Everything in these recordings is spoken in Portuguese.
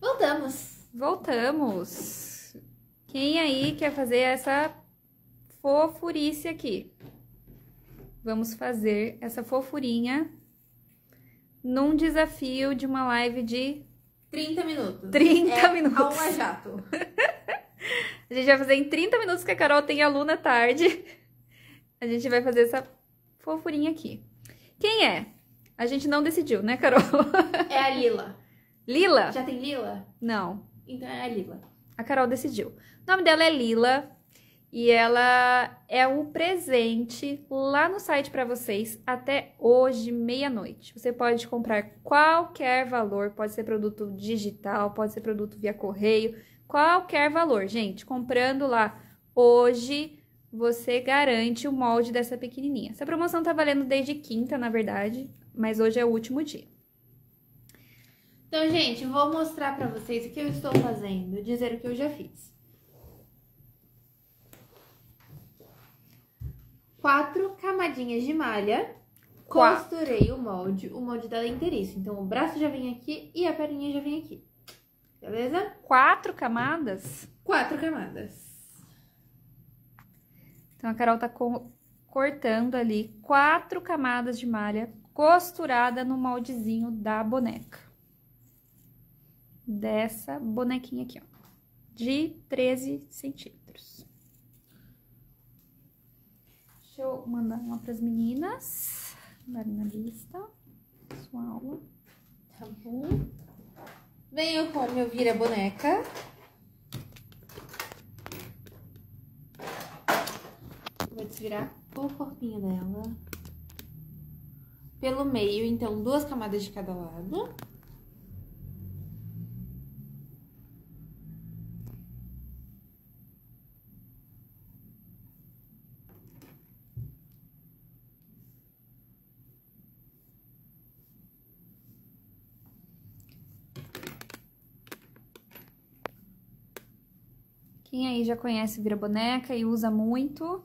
Voltamos! Voltamos! Quem aí quer fazer essa fofurice aqui? Vamos fazer essa fofurinha num desafio de uma live de 30 minutos. 30 minutos. Aula jato. A gente vai fazer em 30 minutos, que a Carol tem aluno à tarde. A gente vai fazer essa fofurinha aqui. Quem é? A gente não decidiu, né, Carol? É a Lila. Lila? Já tem Lila? Não. Então é a Lila. A Carol decidiu. O nome dela é Lila e ela é o presente lá no site para vocês até hoje, meia-noite. Você pode comprar qualquer valor, pode ser produto digital, pode ser produto via correio, qualquer valor. Gente, comprando lá hoje, você garante o molde dessa pequenininha. Essa promoção tá valendo desde quinta, na verdade, mas hoje é o último dia. Então, gente, vou mostrar pra vocês o que eu estou fazendo, dizer o que eu já fiz. 4 camadinhas de malha, costurei o molde dela é inteiriço. Então, o braço já vem aqui e a perninha já vem aqui, beleza? 4 camadas? 4 camadas. Então, a Carol tá cortando ali 4 camadas de malha costurada no moldezinho da boneca. Dessa bonequinha aqui, ó, de 13 centímetros. Deixa eu mandar uma para as meninas darem na lista, sua aula. Tá bom. Venho com o meu vira-boneca. Vou desvirar o corpinho dela pelo meio, então 2 camadas de cada lado. Quem aí já conhece o vira-boneca e usa muito?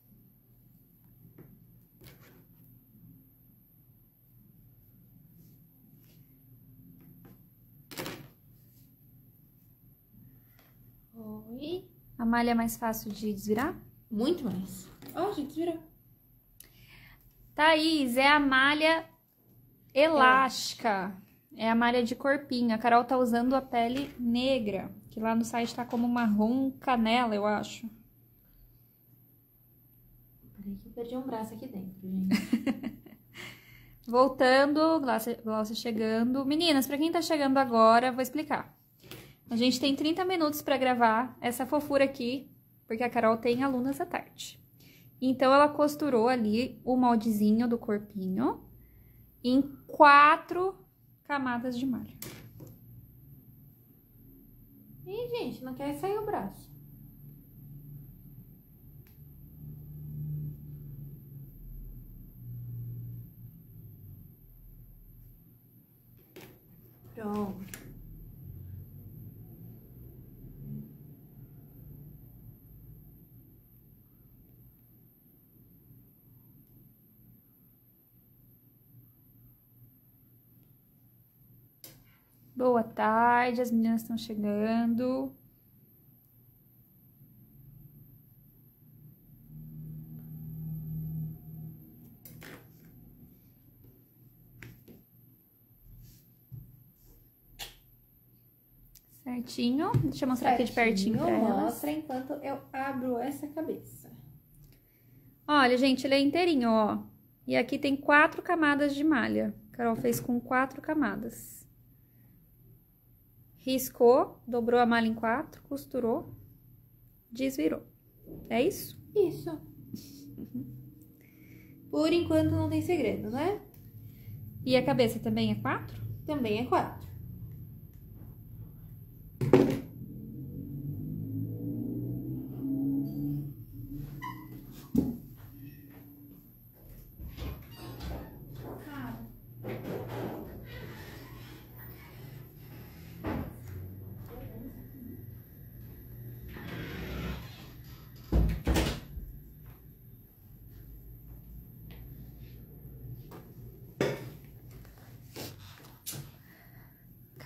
Oi. A malha é mais fácil de desvirar? Muito mais. Ó, gente, desvirou. Thaís, é a malha elástica. É a malha de corpinho. A Carol tá usando a pele negra, que lá no site tá como marrom canela, eu acho. Peraí que eu perdi um braço aqui dentro, gente. Voltando, Glaucia chegando. Meninas, pra quem tá chegando agora, vou explicar. A gente tem 30 minutos pra gravar essa fofura aqui, porque a Carol tem alunas à tarde. Então, ela costurou ali o moldezinho do corpinho em 4 camadas de malha. Ih, gente, não quer sair o braço. Pronto. Boa tarde, as meninas estão chegando. Certinho. Deixa eu mostrar aqui de pertinho pra elas. Mostra enquanto eu abro essa cabeça. Olha, gente, ele é inteirinho, ó. E aqui tem 4 camadas de malha. A Carol fez com 4 camadas. Riscou, dobrou a malha em 4, costurou, desvirou. É isso? Isso. Por enquanto não tem segredo, né? E a cabeça também é 4? Também é 4.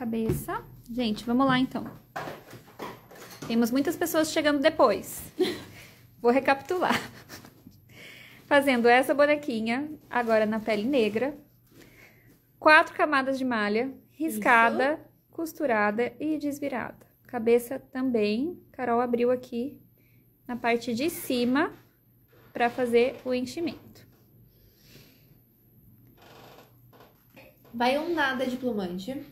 cabeça. Gente, vamos lá então. Temos muitas pessoas chegando depois. Vou recapitular. Fazendo essa bonequinha, agora na pele negra. 4 camadas de malha, riscada, costurada e desvirada. Cabeça também, Carol abriu aqui na parte de cima para fazer o enchimento. Vai um nada de plumante.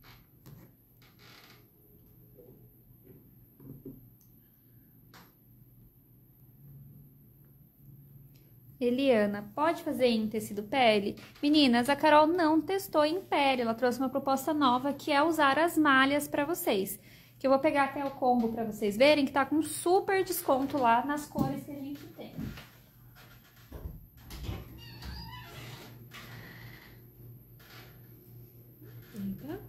Eliana, pode fazer em tecido pele? Meninas, a Carol não testou em pele, ela trouxe uma proposta nova que é usar as malhas para vocês. Que eu vou pegar até o combo para vocês verem que tá com super desconto lá nas cores que a gente tem. Eita.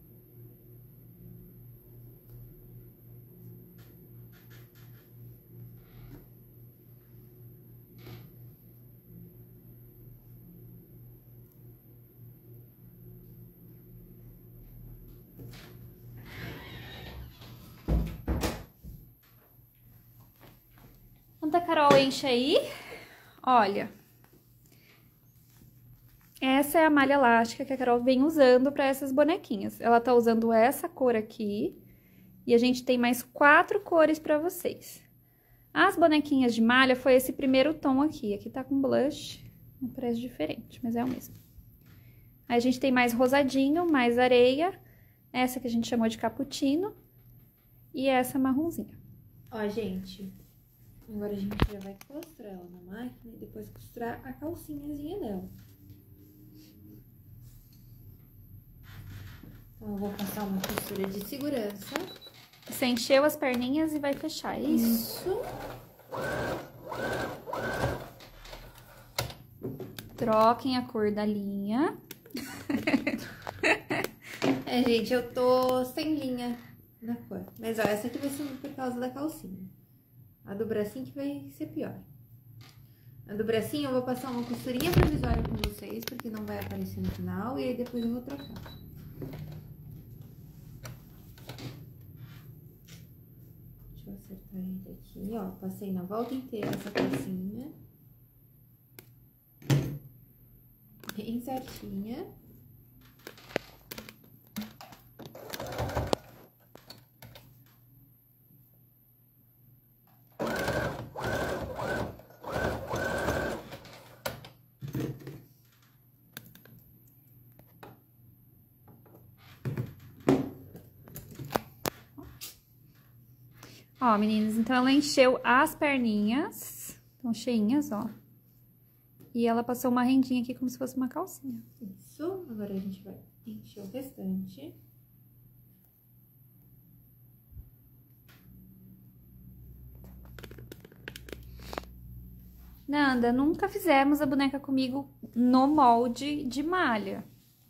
Enquanto a Carol enche aí, olha. Essa é a malha elástica que a Carol vem usando para essas bonequinhas. Ela tá usando essa cor aqui e a gente tem mais 4 cores para vocês. As bonequinhas de malha foi esse primeiro tom aqui. Aqui tá com blush, um preço diferente, mas é o mesmo. Aí a gente tem mais rosadinho, mais areia, essa que a gente chamou de cappuccino e essa marronzinha. Ó, gente, agora a gente já vai costurar ela na máquina e depois costurar a calcinhazinha dela. Então, eu vou passar uma costura de segurança. Você encheu as perninhas e vai fechar, é isso? Isso. Troquem a cor da linha. É, gente, eu tô sem linha na cor. Mas, ó, essa aqui vai ser por causa da calcinha. A do bracinho que vai ser pior. A do bracinho eu vou passar uma costurinha provisória com vocês, porque não vai aparecer no final, e aí depois eu vou trocar. Deixa eu acertar ele aqui, ó. Passei na volta inteira essa calcinha. Bem certinha. Ó, meninas, então ela encheu as perninhas, estão cheinhas, ó. E ela passou uma rendinha aqui como se fosse uma calcinha. Isso, agora a gente vai encher o restante. Nanda, nunca fizemos a boneca comigo no molde de malha.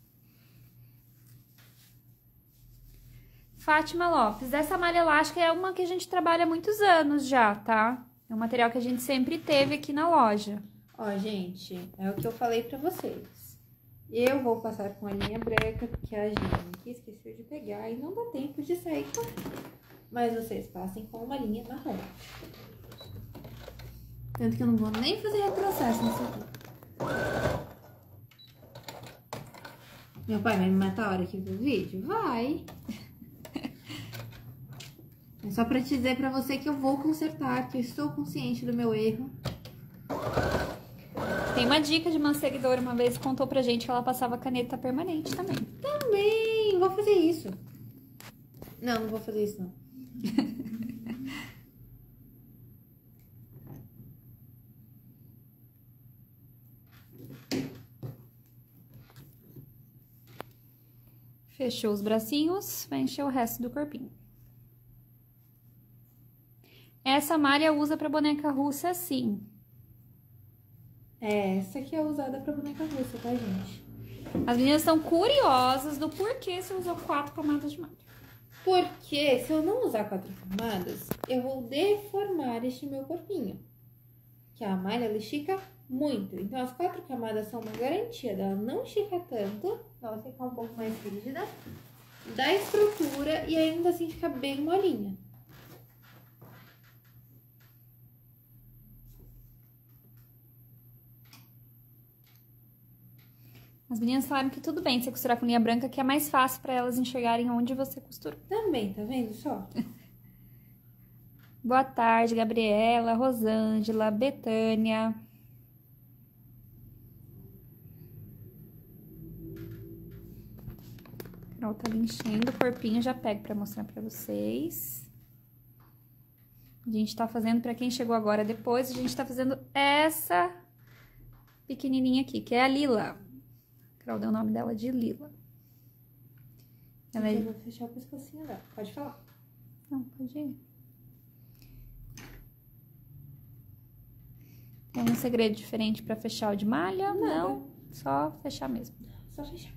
Fátima Lopes, essa malha elástica é uma que a gente trabalha há muitos anos já, tá? É um material que a gente sempre teve aqui na loja. Ó, gente, é o que eu falei pra vocês. Eu vou passar com a linha branca, porque a gente esqueceu de pegar e não dá tempo de sair correndo. Mas vocês passem com uma linha marrom. Tanto que eu não vou nem fazer retrocesso nisso aqui. Meu pai vai me matar a hora que ver o vídeo? Vai! É só pra te dizer pra você que eu vou consertar, que eu estou consciente do meu erro. Tem uma dica de uma seguidora uma vez que contou pra gente que ela passava caneta permanente também. Também! Vou fazer isso. Não, não vou fazer isso, não. Fechou os bracinhos, vai encher o resto do corpinho. Essa malha usa pra boneca russa sim. É, essa aqui é usada pra boneca russa, tá, gente? As meninas estão curiosas do porquê você usou 4 camadas de malha. Porque se eu não usar 4 camadas, eu vou deformar este meu corpinho. Que a malha, ela estica muito. Então, as 4 camadas são uma garantia dela não esticar tanto, ela ficar um pouco mais rígida. dá estrutura e ainda assim fica bem molinha. As meninas falaram que tudo bem você costurar com linha branca, que é mais fácil pra elas enxergarem onde você costurou. Também, tá vendo só? Boa tarde, Gabriela, Rosângela, Betânia. Carol tá ali enchendo o corpinho, já pego pra mostrar pra vocês. A gente tá fazendo, pra quem chegou agora depois, a gente tá fazendo essa pequenininha aqui, que é a Lila. A Carol deu o nome dela de Lila. Ela Eu vou fechar o pescocinho dela. Pode falar. Não, pode ir. Tem um segredo diferente pra fechar o de malha? Não, só fechar mesmo. Só fechar.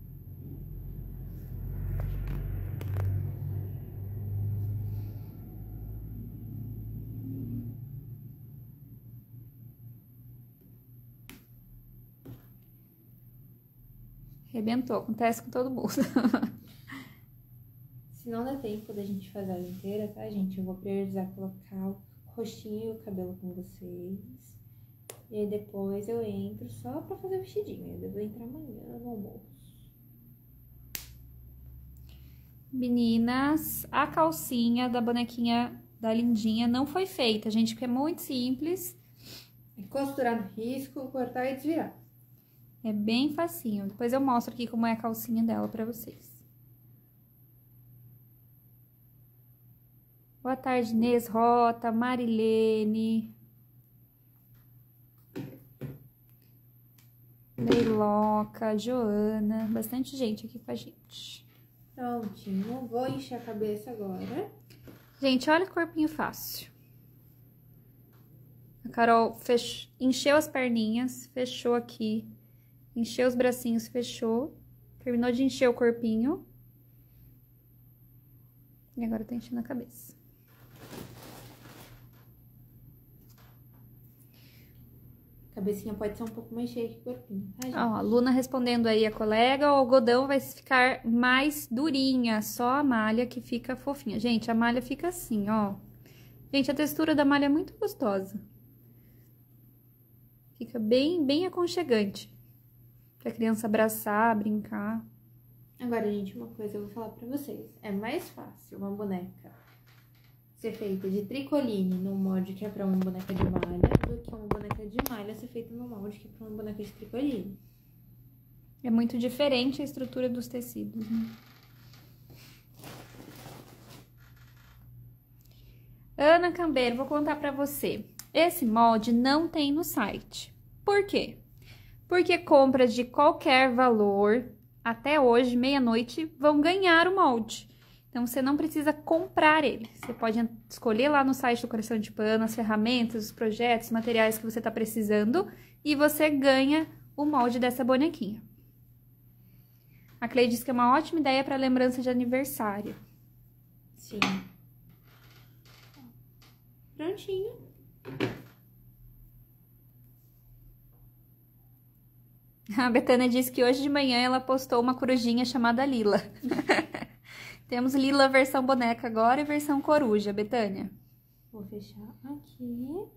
Arrebentou, acontece com todo mundo. Se não der tempo da gente fazer ela inteira, tá, gente? Eu vou priorizar colocar o rostinho e o cabelo com vocês. E aí depois eu entro só pra fazer o vestidinho. Eu vou entrar amanhã no almoço. Meninas, a calcinha da bonequinha da Lindinha não foi feita, gente, porque é muito simples. É costurar no risco, cortar e desvirar. É bem facinho. Depois eu mostro aqui como é a calcinha dela pra vocês. Boa tarde, Inês Rota, Marilene. Leiloca, Joana. Bastante gente aqui com a gente. Prontinho. Vou encher a cabeça agora. Gente, olha que corpinho fácil. A Carol encheu as perninhas, fechou aqui. Encheu os bracinhos, fechou. Terminou de encher o corpinho. E agora tá enchendo a cabeça. A cabecinha pode ser um pouco mais cheia que o corpinho, tá, gente? Ó, a Luna respondendo aí a colega, o algodão vai ficar mais durinha, só a malha que fica fofinha. Gente, a malha fica assim, ó. Gente, a textura da malha é muito gostosa. Fica bem aconchegante. Pra criança abraçar, brincar. Agora, gente, uma coisa eu vou falar pra vocês. É mais fácil uma boneca ser feita de tricoline num molde que é pra uma boneca de malha do que uma boneca de malha ser feita num molde que é pra uma boneca de tricoline. É muito diferente a estrutura dos tecidos, né? Ana Cambeiro, vou contar pra você. Esse molde não tem no site. Por quê? Porque compras de qualquer valor, até hoje, meia-noite, vão ganhar o molde. Então, você não precisa comprar ele. Você pode escolher lá no site do Coração de Pano as ferramentas, os projetos, os materiais que você está precisando e você ganha o molde dessa bonequinha. A Cleide disse que é uma ótima ideia para lembrança de aniversário. Sim. Prontinho. A Betânia disse que hoje de manhã ela postou uma corujinha chamada Lila. Temos Lila versão boneca agora e versão coruja, Betânia. Vou fechar aqui.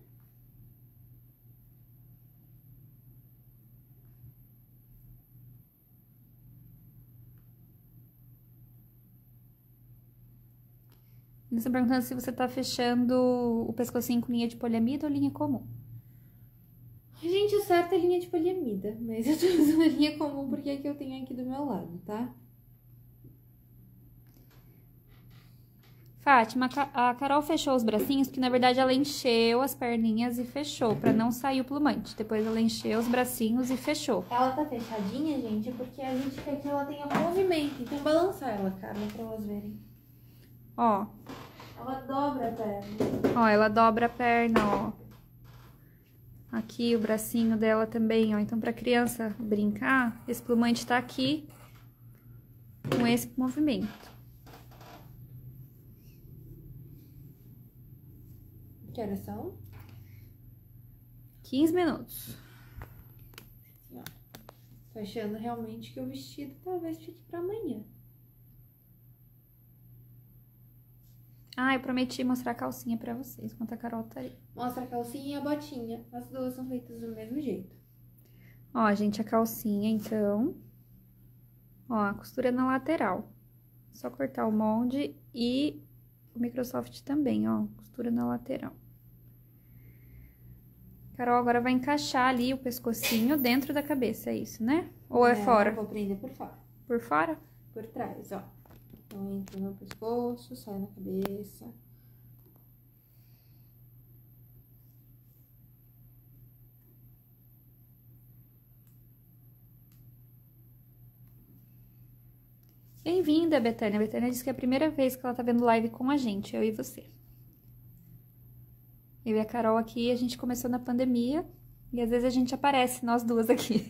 Eles estão perguntando se você tá fechando o pescocinho com linha de poliamida ou linha comum. Gente, o certo é linha de poliamida, mas eu tô usando a linha comum porque é que eu tenho aqui do meu lado, tá? Fátima, a Carol fechou os bracinhos porque, na verdade, ela encheu as perninhas e fechou, pra não sair o plumante. Depois ela encheu os bracinhos e fechou. Ela tá fechadinha, gente, porque a gente quer que ela tenha movimento. Então, balançar ela, Carla, pra elas verem. Ó. Ela dobra a perna. Ó, ela dobra a perna, ó. Aqui o bracinho dela também, ó. Então, pra criança brincar, esse plumante tá aqui com esse movimento. Que horas são? 15 minutos. Assim, ó. Tô achando realmente que o vestido talvez fique pra amanhã. Ah, eu prometi mostrar a calcinha pra vocês, enquanto a Carol tá ali. Mostra a calcinha e a botinha. As duas são feitas do mesmo jeito. Ó, gente, a calcinha, então. Ó, a costura na lateral. Só cortar o molde e o Microsoft também, ó. Costura na lateral. Carol agora vai encaixar ali o pescocinho dentro da cabeça, é isso, né? Ou é fora? Eu vou prender por fora. Por fora? Por trás, ó. Então, entra no pescoço, sai na cabeça. Bem-vinda, Betânia. A Betânia disse que é a primeira vez que ela tá vendo live com a gente, eu e você. Eu e a Carol aqui, a gente começou na pandemia e às vezes a gente aparece, nós duas aqui.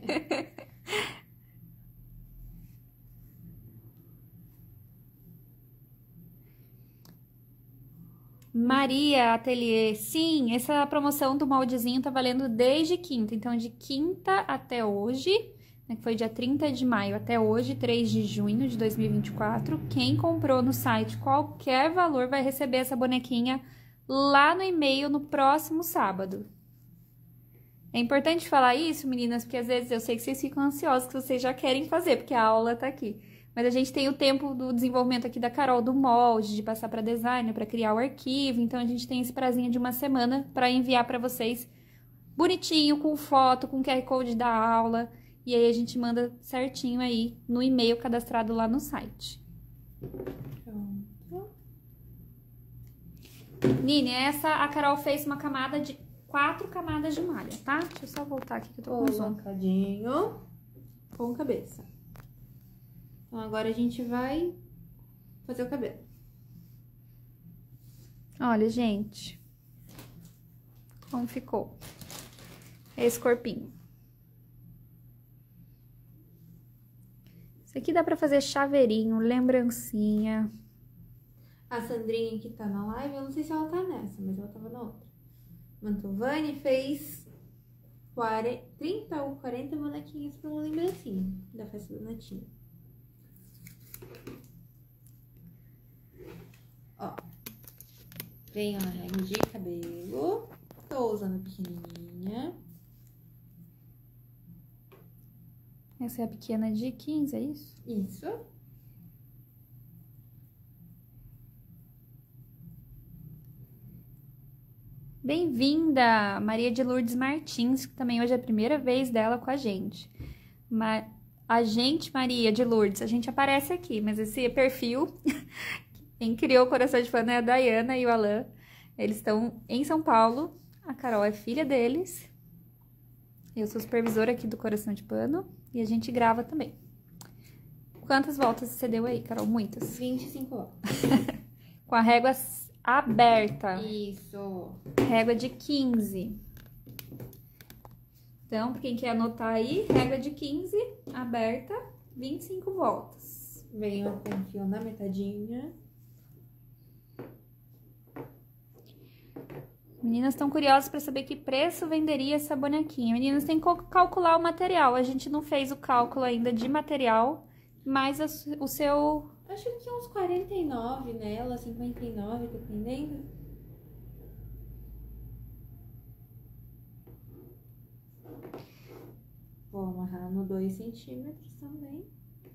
Maria Atelier, sim, essa promoção do moldezinho tá valendo desde quinta, então de quinta até hoje, né, que foi dia 30 de maio até hoje, 3 de junho de 2024, quem comprou no site qualquer valor vai receber essa bonequinha lá no e-mail no próximo sábado. É importante falar isso, meninas, porque às vezes eu sei que vocês ficam ansiosas, que vocês já querem fazer, porque a aula tá aqui. Mas a gente tem o tempo do desenvolvimento aqui da Carol, do molde, de passar para designer, para criar o arquivo. Então, a gente tem esse prazinho de uma semana para enviar para vocês bonitinho, com foto, com QR Code da aula. E aí, a gente manda certinho aí no e-mail cadastrado lá no site. Pronto. Nini, essa a Carol fez uma camada de 4 camadas de malha, tá? Deixa eu só voltar aqui que eu tô com zoom. Colocadinho com cabeça. Então, agora a gente vai fazer o cabelo. Olha, gente. Como ficou esse corpinho. Isso aqui dá pra fazer chaveirinho, lembrancinha. A Sandrinha que tá na live, eu não sei se ela tá nessa, mas ela tava na outra. Mantovani fez 30 ou 40 bonequinhos pra uma lembrancinha da festa do Natinho. Ó, vem a régua de cabelo, tô usando a pequenininha. Essa é a pequena de 15, é isso? Isso. Bem-vinda, Maria de Lourdes Martins, que também hoje é a primeira vez dela com a gente. A gente, Maria de Lourdes, a gente aparece aqui, mas esse perfil... Quem criou o Coração de Pano é a Dayana e o Alan. Eles estão em São Paulo. A Carol é filha deles. Eu sou supervisora aqui do Coração de Pano. E a gente grava também. Quantas voltas você deu aí, Carol? Muitas? 25 voltas. Com a régua aberta. Isso. Régua de 15. Então, pra quem quer anotar aí, régua de 15, aberta, 25 voltas. Venho com o fio na metadinha. Meninas estão curiosas para saber que preço venderia essa bonequinha. Meninas, tem que calcular o material. A gente não fez o cálculo ainda de material, mas o seu... Acho que uns 49 nela, 59, dependendo. Vou amarrar no 2 centímetros também.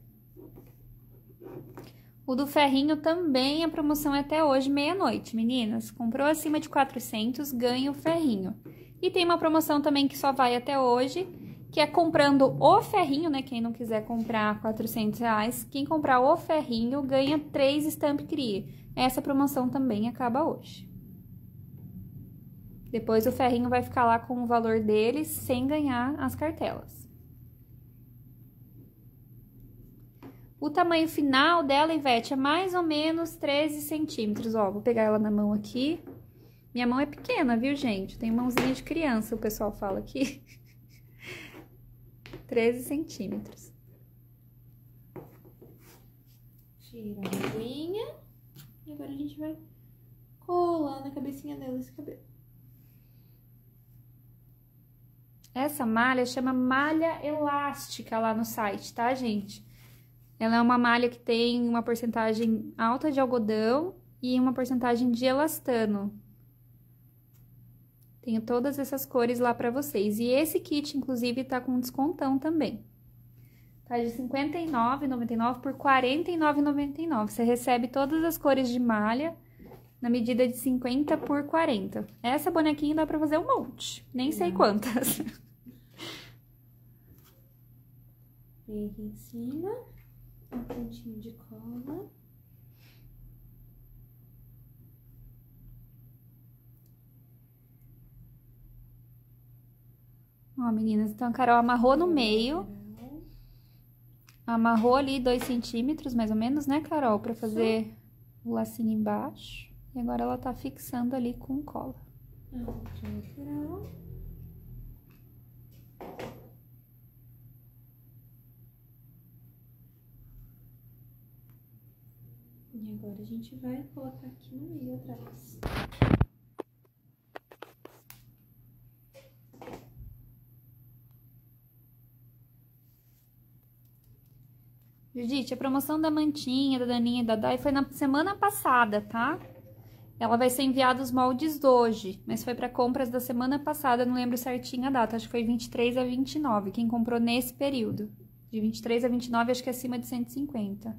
O do ferrinho também, a promoção é até hoje, meia-noite, meninas. Comprou acima de 400, ganha o ferrinho. E tem uma promoção também que só vai até hoje, que é comprando o ferrinho, né? Quem não quiser comprar R$400, quem comprar o ferrinho ganha 3 Stamp Crie. Essa promoção também acaba hoje. Depois o ferrinho vai ficar lá com o valor deles, sem ganhar as cartelas. O tamanho final dela, Ivete, é mais ou menos 13 centímetros. Ó, vou pegar ela na mão aqui. Minha mão é pequena, viu, gente? Tem mãozinha de criança, o pessoal fala aqui. 13 centímetros. Tira a aguinha. E agora a gente vai colar na cabecinha dela esse cabelo. Essa malha chama malha elástica lá no site, tá, gente? Ela é uma malha que tem uma porcentagem alta de algodão e uma porcentagem de elastano. Tenho todas essas cores lá pra vocês. E esse kit, inclusive, tá com descontão também. Tá de R$ 59,99 por R$ 49,99. Você recebe todas as cores de malha na medida de 50 por 40. Essa bonequinha dá pra fazer um monte. Nem sei quantas. Vem aqui em cima. Um pontinho de cola. Ó, meninas, então a Carol amarrou no meio. Amarrou ali 2 centímetros, mais ou menos, né, Carol? Pra fazer o lacinho embaixo. E agora ela tá fixando ali com cola. E agora a gente vai colocar aqui no meio atrás. Judite, a promoção da mantinha, da Daninha e da Dai foi na semana passada, tá? Ela vai ser enviada os moldes hoje, mas foi para compras da semana passada, não lembro certinho a data, acho que foi 23 a 29, quem comprou nesse período. De 23 a 29, acho que é acima de 150.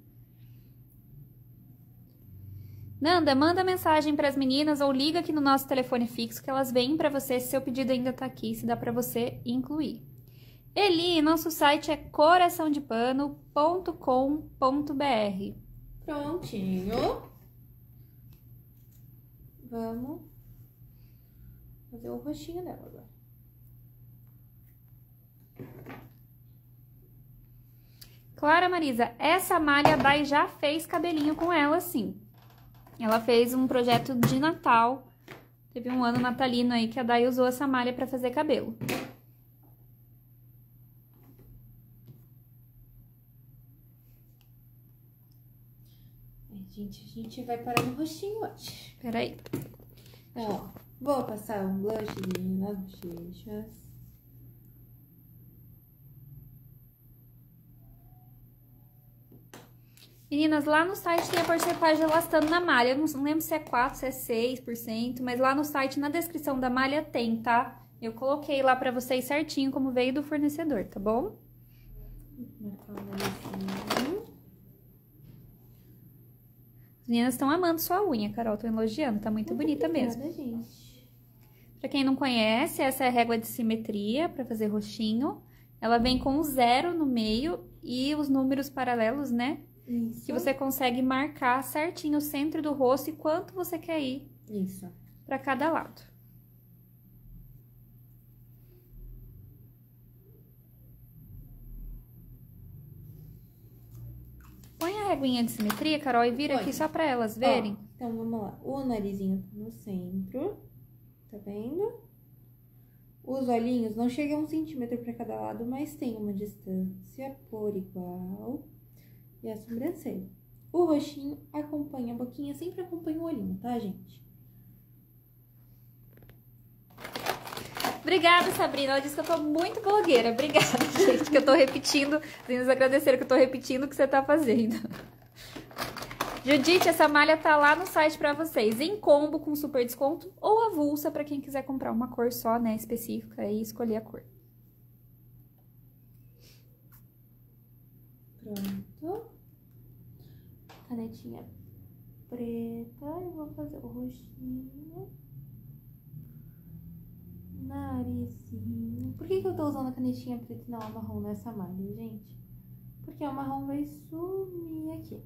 Nanda, manda mensagem para as meninas ou liga aqui no nosso telefone fixo que elas vêm para você se seu pedido ainda tá aqui, se dá para você incluir. Eli, nosso site é coraçãodepano.com.br. Prontinho. Vamos fazer o rostinho dela agora. Clara Marisa, essa malha a Dai já fez cabelinho com ela, sim. Ela fez um projeto de Natal. Teve um ano natalino aí que a Dai usou essa malha para fazer cabelo. A gente vai parar no rostinho hoje. Peraí. Ó, vou passar um blushzinho nas bochechas. Meninas, lá no site tem a porcentagem de elastano na malha. Eu não lembro se é 4, se é 6%, mas lá no site, na descrição da malha tem, tá? Eu coloquei lá pra vocês certinho como veio do fornecedor, tá bom? Marcar o narizinho. As meninas estão amando sua unha, Carol. Tô elogiando, tá muito bonita obrigada, mesmo. Gente. Pra quem não conhece, essa é a régua de simetria pra fazer roxinho. Ela vem com um 0 no meio e os números paralelos, né? Isso. Que você consegue marcar certinho o centro do rosto e quanto você quer ir Isso. pra cada lado. Põe a reguinha de simetria, Carol, e vira aqui só pra elas verem. Ó, então, vamos lá. O narizinho tá no centro. Tá vendo? Os olhinhos não chegam a 1 centímetro pra cada lado, mas tem uma distância por igual. E a sobrancelha. O roxinho acompanha a boquinha, sempre acompanha o olhinho, tá, gente? Obrigada, Sabrina. Ela disse que eu tô muito blogueira. Obrigada, gente, que eu tô repetindo. Vocês agradeceram que eu tô repetindo o que você tá fazendo. Judite, essa malha tá lá no site pra vocês, em combo com super desconto ou avulsa pra quem quiser comprar uma cor só, né, específica e escolher a cor. Pronto. Canetinha preta. Eu vou fazer o rostinho. Narizinho. Por que eu tô usando a canetinha preta e não a marrom nessa malha, gente? Porque a marrom vai sumir aqui.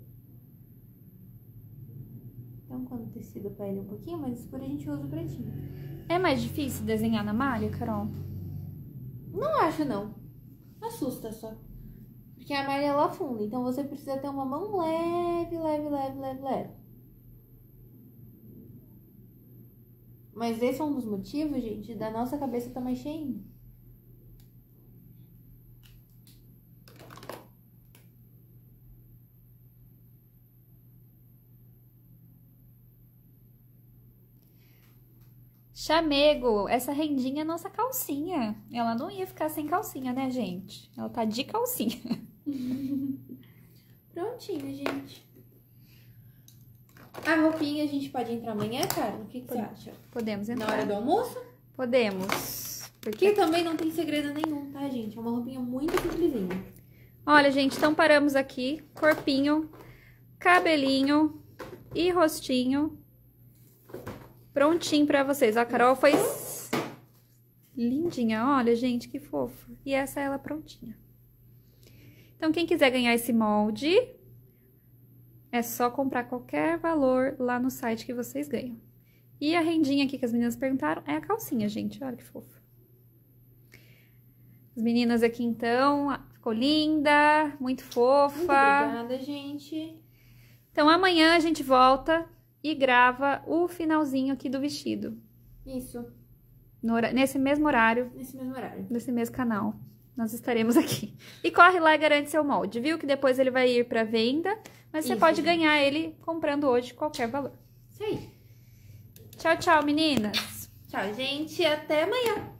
Então, quando o tecido pele um pouquinho mais escuro, a gente usa o pretinho. É mais difícil desenhar na malha, Carol? Não acho, não. Assusta só. Porque a malha, ela afunda. Então, você precisa ter uma mão leve, leve, leve, leve, leve. Mas esse é um dos motivos, gente, da nossa cabeça tá mais cheinha. Chamego, essa rendinha é nossa calcinha. Ela não ia ficar sem calcinha, né, gente? Ela tá de calcinha. Prontinho, gente. A roupinha a gente pode entrar amanhã, cara? O que você acha? Podemos entrar. Na hora do almoço? Podemos. Porque também não tem segredo nenhum, tá, gente? É uma roupinha muito simplesinha. Olha, gente, então paramos aqui. Corpinho, cabelinho e rostinho. Prontinho pra vocês. A Carol foi lindinha. Olha, gente, que fofo. E essa é ela prontinha. Então, quem quiser ganhar esse molde, é só comprar qualquer valor lá no site que vocês ganham. E a rendinha aqui que as meninas perguntaram é a calcinha, gente. Olha que fofo. As meninas aqui, então, ficou linda, muito fofa. Muito obrigada, gente. Então, amanhã a gente volta e grava o finalzinho aqui do vestido. Isso. Nesse mesmo horário, Nesse mesmo horário. nesse mesmo canal. Nós estaremos aqui. E corre lá e garante seu molde, viu? Que depois ele vai ir para venda, mas você Isso, pode gente. ganhar ele comprando hoje qualquer valor. Isso aí. Tchau, tchau, meninas! Tchau, gente. Até amanhã.